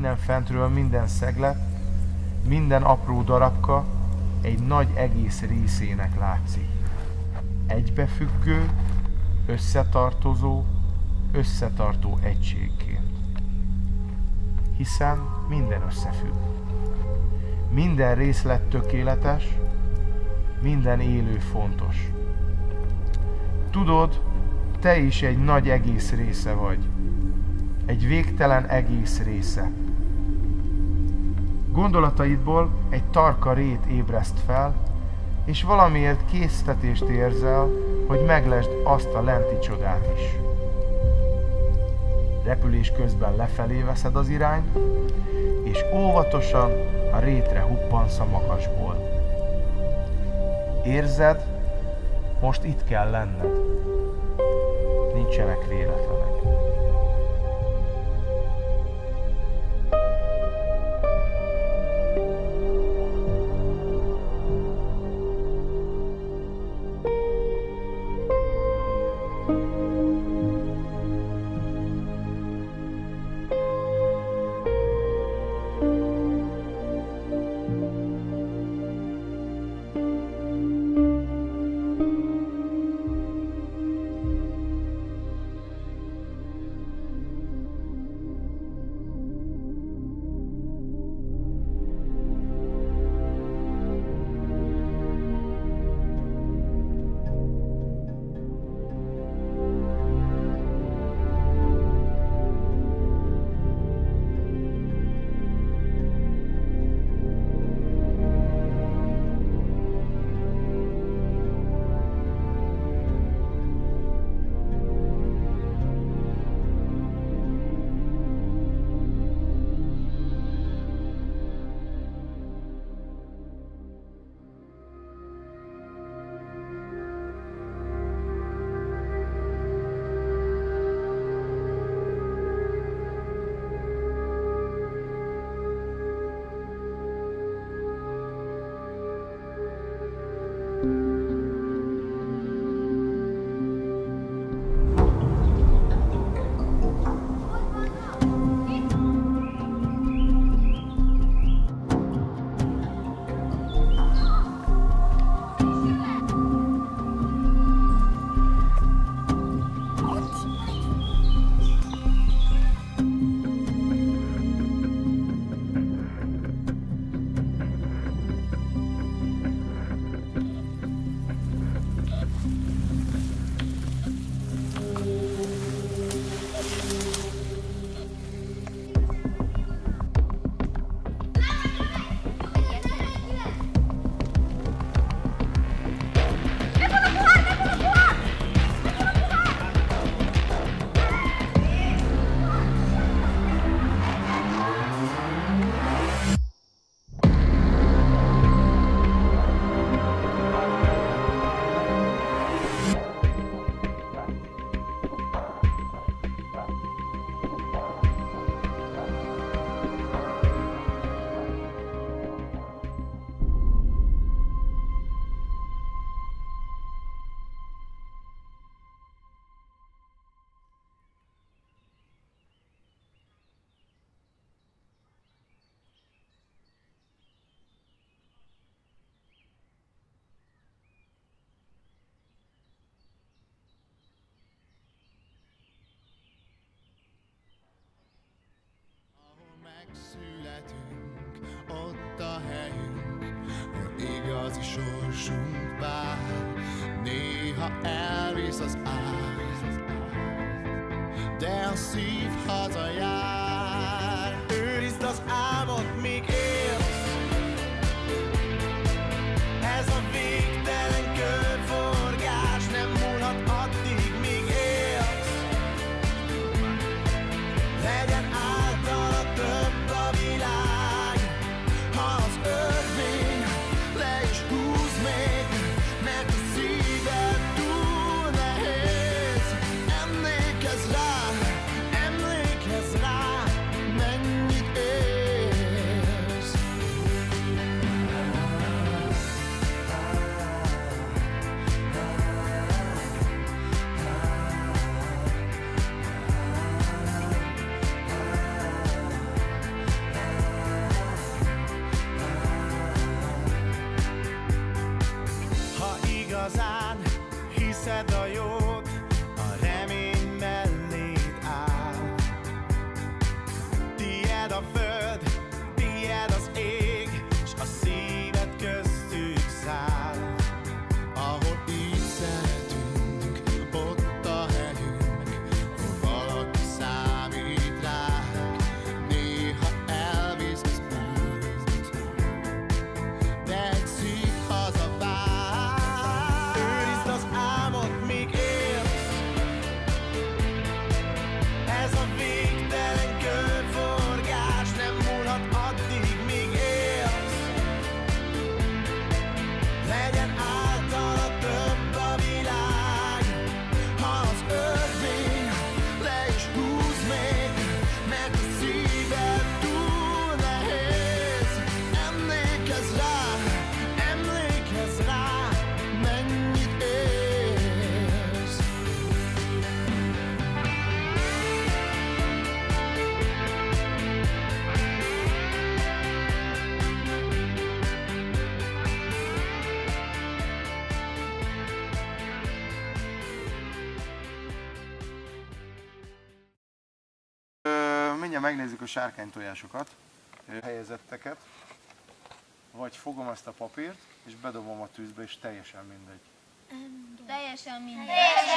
innen fentről minden szeglet, minden apró darabka egy nagy egész részének látszik. Egybefüggő, összetartó egységként. Hiszen minden összefügg. Minden részlet tökéletes, minden élő fontos. Tudod, te is egy nagy egész része vagy. Egy végtelen egész része. Gondolataidból egy tarka rét ébreszt fel, és valamiért késztetést érzel, hogy meglesd azt a lenti csodát is. Repülés közben lefelé veszed az irányt, és óvatosan a rétre huppansz a magasból. Érzed, most itt kell lenned. Nincsenek véletlenek. Ott a helyünk, hol igazi sorsunk vár. Néha elvisz az áz, de a szív hazajár. Őrizd az álmot, míg élsz. Ez a végtelen körforgás nem múlhat addig, míg élsz. Legyen általa több a világ, ha az örvény le is húz még, mert a szíved túl nehéz. Emlékezz rá, emlékezz rá. mindjárt megnézzük a sárkánytojásokat, helyezetteket. Vagy fogom ezt a papírt, és bedobom a tűzbe, és teljesen mindegy. Teljesen mindegy.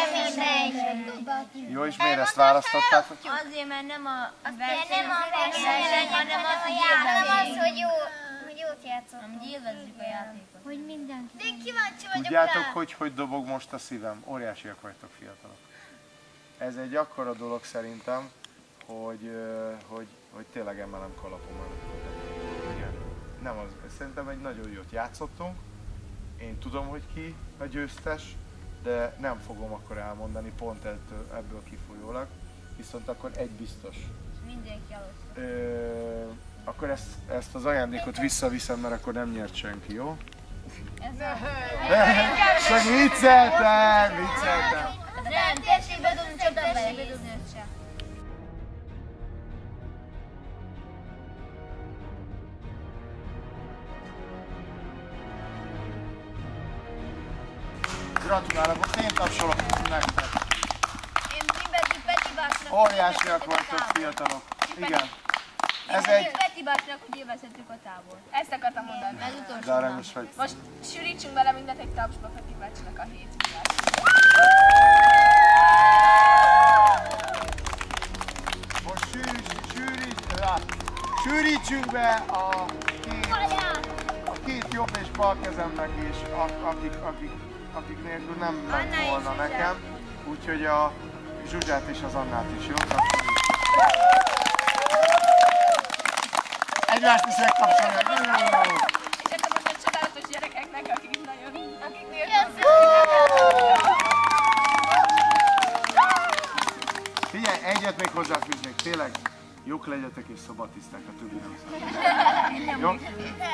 Jó, és miért ezt választottátok? Azért, mert nem a verseny, hanem az, hogy hogy jót játszottunk. Nem gyilvezzük a játékot. Hogy mindenki. De én kíváncsi vagyok Tudjátok, rá. hogy dobog most a szívem? Óriásiak vagytok, fiatalok. Ez egy akkora dolog szerintem, hogy tényleg emelem kalapom előtt. Igen. Nem az, szerintem egy nagyon jót játszottunk. Én tudom, hogy ki a győztes, de nem fogom akkor elmondani pont ebből kifolyólag. Viszont akkor egy biztos. Mindenki elosztott. Akkor ezt az ajándékot visszaviszem, mert akkor nem nyert senki, jó? Ez a... Csak vicceltem! Nem, tessék bedobni, csak dobálják, bedobni őt se. Gratulálok, most én tapsolok nektek. Én Peti Bácsnak... Óriásiak vagytok, fiatalok. Igen. Ez egy... Peti Bácsnak, hogy élvezhetjük a tábor. Ezt akartam mondani. Ez utolsó De aranyos vagy. Most sűrítsünk bele mindent egy tapsba Peti bácsinak a 7 milliárd. Most sűrítsünk be a két jobb és bal kezemnek is, akik nélkül nem ment volna nekem. Úgyhogy a Zsuzsát és az Annát is, jó? Egymást is megkapcsolják, nagyon jó! És akkor most a csodálatos gyerekeknek, akik nagyon... Akiknél Figyelj, egyet még hozzáfűznék, tényleg jók legyetek és szobatiszták, a többi nem szabad. Jó?